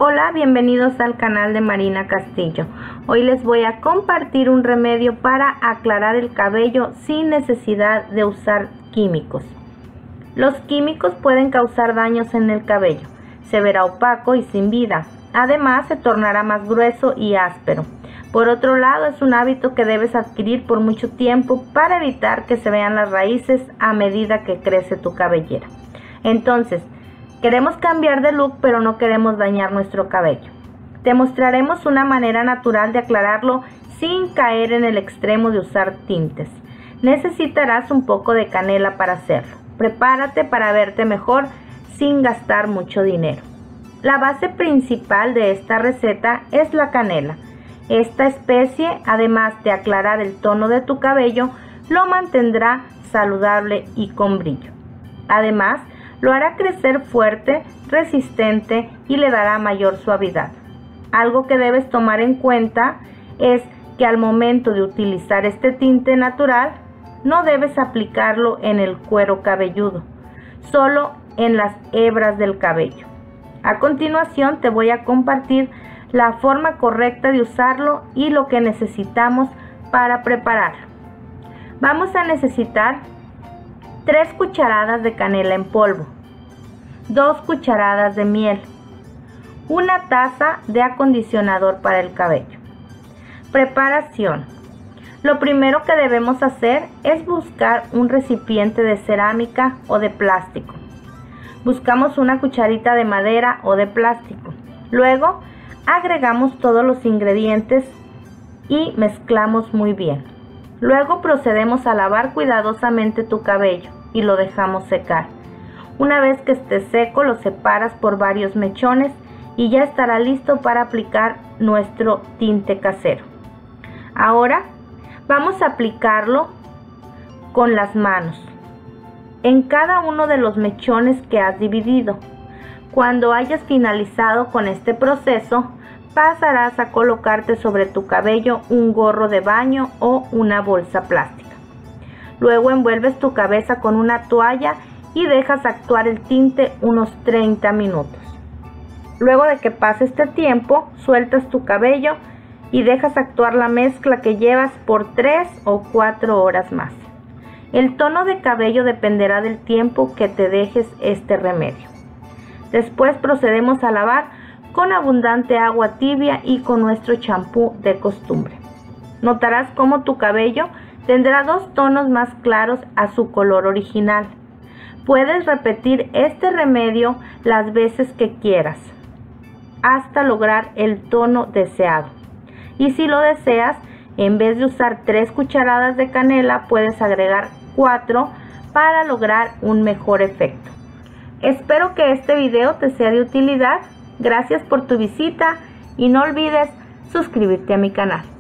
Hola, bienvenidos al canal de Marina Castillo. Hoy les voy a compartir un remedio para aclarar el cabello sin necesidad de usar químicos. Los químicos pueden causar daños en el cabello. Se verá opaco y sin vida. Además, se tornará más grueso y áspero. Por otro lado, es un hábito que debes adquirir por mucho tiempo para evitar que se vean las raíces a medida que crece tu cabellera. Entonces, queremos cambiar de look, pero no queremos dañar nuestro cabello. Te mostraremos una manera natural de aclararlo sin caer en el extremo de usar tintes. Necesitarás un poco de canela para hacerlo. Prepárate para verte mejor sin gastar mucho dinero. La base principal de esta receta es la canela. Esta especie, además de aclarar el tono de tu cabello, lo mantendrá saludable y con brillo. Además, lo hará crecer fuerte, resistente y le dará mayor suavidad. Algo que debes tomar en cuenta es que al momento de utilizar este tinte natural, no debes aplicarlo en el cuero cabelludo, solo en las hebras del cabello. A continuación te voy a compartir la forma correcta de usarlo y lo que necesitamos para prepararlo. Vamos a necesitar 3 cucharadas de canela en polvo, 2 cucharadas de miel, 1 taza de acondicionador para el cabello. Preparación. Lo primero que debemos hacer es buscar un recipiente de cerámica o de plástico. Buscamos una cucharita de madera o de plástico. Luego agregamos todos los ingredientes y mezclamos muy bien. Luego procedemos a lavar cuidadosamente tu cabello y lo dejamos secar. Una vez que esté seco, lo separas por varios mechones y ya estará listo para aplicar nuestro tinte casero. Ahora vamos a aplicarlo con las manos en cada uno de los mechones que has dividido. Cuando hayas finalizado con este proceso, pasarás a colocarte sobre tu cabello un gorro de baño o una bolsa plástica. Luego envuelves tu cabeza con una toalla y dejas actuar el tinte unos 30 minutos. Luego de que pase este tiempo, sueltas tu cabello y dejas actuar la mezcla que llevas por 3 o 4 horas más. El tono de cabello dependerá del tiempo que te dejes este remedio. Después procedemos a lavar con abundante agua tibia y con nuestro champú de costumbre. Notarás cómo tu cabello tendrá 2 tonos más claros a su color original. Puedes repetir este remedio las veces que quieras hasta lograr el tono deseado. Y si lo deseas, en vez de usar 3 cucharadas de canela, puedes agregar 4 para lograr un mejor efecto. Espero que este video te sea de utilidad. Gracias por tu visita y no olvides suscribirte a mi canal.